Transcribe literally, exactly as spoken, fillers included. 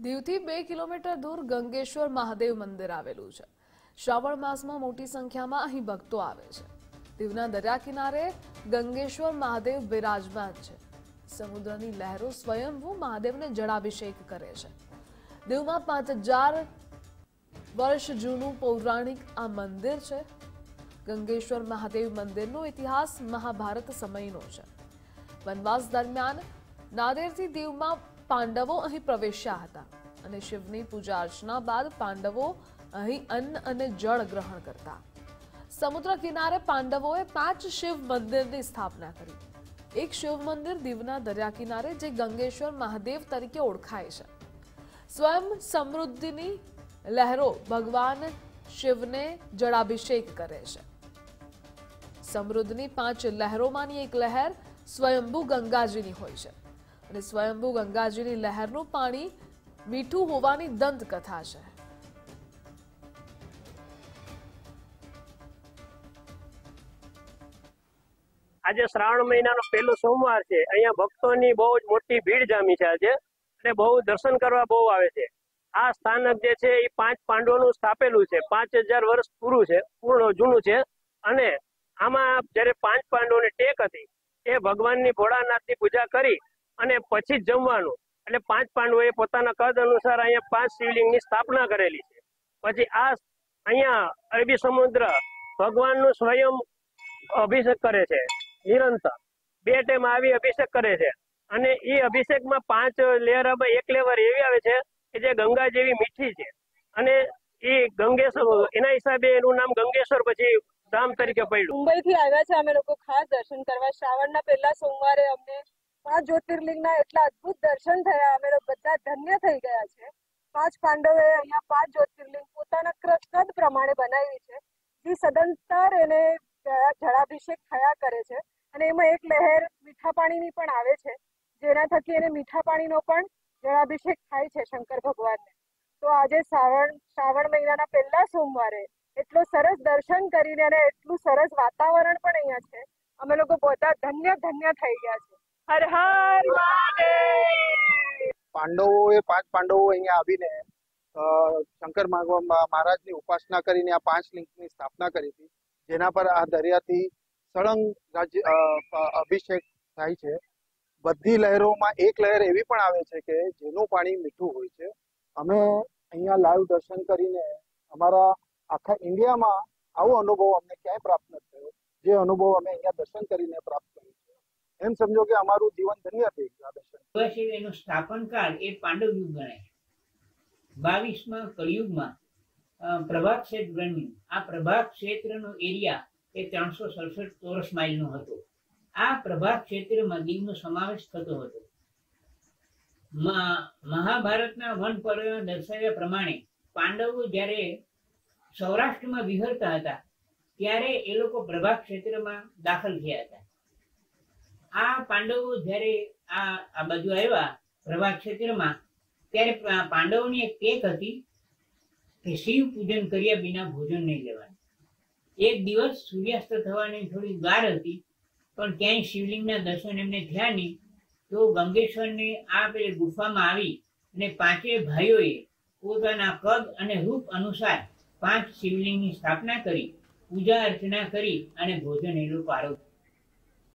દીવથી બે કિલોમીટર દૂર ગંગેશ્વર મહાદેવ મંદિર આવેલું છે। શ્રાવણ માસમાં મોટી સંખ્યામાં અહીં ભક્તો આવે છે। દીવના દરિયા કિનારે ગંગેશ્વર મહાદેવ બિરાજમાન છે। સમુદ્રની લહેરો સ્વયંભૂ મહાદેવને જળાભિષેક કરે છે। દીવમાં પાંચ હજાર વર્ષ જૂનું પૌરાણિક આ મંદિર છે। ગંગેશ્વર મહાદેવ મંદિરનો ઇતિહાસ મહાભારત સમયનો છે। વનવાસ દરમિયાન નાદેરથી દીવમાં પાંડવો અહીં પ્રવેશ્યા હતા અને શિવની પૂજા અર્ચના બાદ પાંડવો અહીં અન્ન અને જળ ગ્રહણ કરતા। સમુદ્ર કિનારે પાંડવોએ પાંચ શિવ મંદિરની સ્થાપના કરી। એક શિવ મંદિર દીવના દરિયા કિનારે જે ગંગેશ્વર મહાદેવ તરીકે ઓળખાય છે। સ્વયં સમૃદ્ધિની લહેરો ભગવાન શિવને જળાભિષેક કરે છે। સમૃદ્ધની પાંચ લહેરોમાંની એક લહેર સ્વયંભૂ ગંગાજીની હોય છે અને સ્વયંભૂ ગંગાજીની લહેરનું પાણી મીઠું હોવાની દંતકથા છે। આજે શ્રાવણ મહિનાનો પહેલો સોમવાર છે। અહીંયા ભક્તોની બહુ જ મોટી ભીડ જામી છે આજે અને બહુ દર્શન કરવા બહુ આવે છે। આ સ્થાનક જે છે એ પાંચ પાંડવોનું સ્થાપેલું છે। પાંચ હજાર વર્ષ પૂરું છે પૂર્ણ જૂનું છે અને આમાં જયારે પાંચ પાંડવોની ટેક હતી એ ભગવાનની ભોળાનાથની પૂજા કરી અને પછી જ જમવાનું એટલે પાંચ પાંડવોએ પોતાના કદ અનુસાર અહીંયા પાંચ શિવલિંગની સ્થાપના કરેલી છે। પછી આ અહીંયા અરબી સમુદ્ર ભગવાનનું સ્વયં અભિષેક કરે છે નિરંતર બે ટાઈમ આવી અભિષેક કરે છે અને એ અભિષેકમાં પાંચ લેયરમાં એક લેવર એવી આવે છે કે જે ગંગા જેવી મીઠી છે અને એ ગંગેશ્વર એના હિસાબે એનું નામ ગંગેશ્વર પછી ધામ તરીકે પડ્યું। મુંબઈથી આવ્યા છે અમે લોકો ખાસ દર્શન કરવા। શ્રાવણના પહેલા સોમવારે અમને પાંચ જ્યોતિર્લિંગના એટલા અદ્ભુત દર્શન થયા। અમે લોકો બધા ધન્ય થઈ ગયા છે। પાંચ પાંડવે અહીંયા પાંચ જ્યોતિર્લિંગ પોતાના કદ પ્રમાણે બનાવી છે જે સદંતર એને જળાભિષેક થયા કરે છે અને એમાં એક લહેર મીઠા પાણીની પણ આવે છે જેના થકી એને મીઠા પાણીનો પણ જળાભિષેક થાય છે શંકર ભગવાનને। તો આજે શ્રાવણ શ્રાવણ મહિનાના પહેલા સોમવારે એટલો સરસ દર્શન કરીને અને એટલું સરસ વાતાવરણ પણ અહીંયા છે। અમે લોકો બધા ધન્ય ધન્ય થઈ ગયા છે। હર હર મહાદેવ। પાંડવોએ પાંચ પાંડવો અહીંયા આવીને શંકર મહારાજની ઉપાસના કરીને આ પાંચ લિંગની સ્થાપના કરી હતી જેના પર આ દરિયાથી સળંગ રાજ્ય અભિષેક થાય છે। બધી લહેરોમાં એક લહેર એવી પણ આવે છે કે જેનું પાણી મીઠું હોય છે। અમે અહીંયા લાઈવ દર્શન કરીને અમારા આખા ઇન્ડિયામાં આવો અનુભવ અમને ક્યાંય પ્રાપ્ત નથી થયો જે અનુભવ અમે અહીંયા દર્શન કરીને પ્રાપ્ત કર્યો છે। એમ સમજો કે અમારું જીવન ધન્ય થઈ ગયું આ દર્શન। એનું સ્થાપન કાળ એ પાંડવ યુગ ગણાય છે। બાવીસમાં કળિયુગમાં પ્રભાત ક્ષેત્ર બન્યું। આ પ્રભાત ક્ષેત્રનો એરિયા એ ત્રણસો સડસઠ ચોરસ માઇલનો હતો। આ પ્રભાત ક્ષેત્રમાં દીવનો સમાવેશ થતો હતો। મહાભારતના વન પર્વમાં દર્શાવ્યા પ્રમાણે પાંડવો જ્યારે સૌરાષ્ટ્રમાં વિહરતા હતા ત્યારે એ લોકો પ્રભાત ક્ષેત્રમાં દાખલ થયા હતા। આ પાંડવો જ્યારે આ આ બાજુ આવ્યા પ્રભાત ક્ષેત્રમાં ત્યારે પાંડવોની એક ટેક હતી કે શિવ પૂજન કર્યા વિના ભોજન નહીં લેવાનું। એક દિવસ સૂર્યાસ્ત થવાની થોડી વાર હતી પણ ક્યાંય શિવલિંગના દર્શન એમને થયા નહીં તો ગંગેશ્વરની આ પેલી ગુફામાં આવી અને પાંચેય ભાઈઓએ પોતાના કદ અને રૂપ અનુસાર પાંચ શિવલિંગની સ્થાપના કરી પૂજા અર્ચના કરી અને ભોજન એ લોકો આરોગ્ય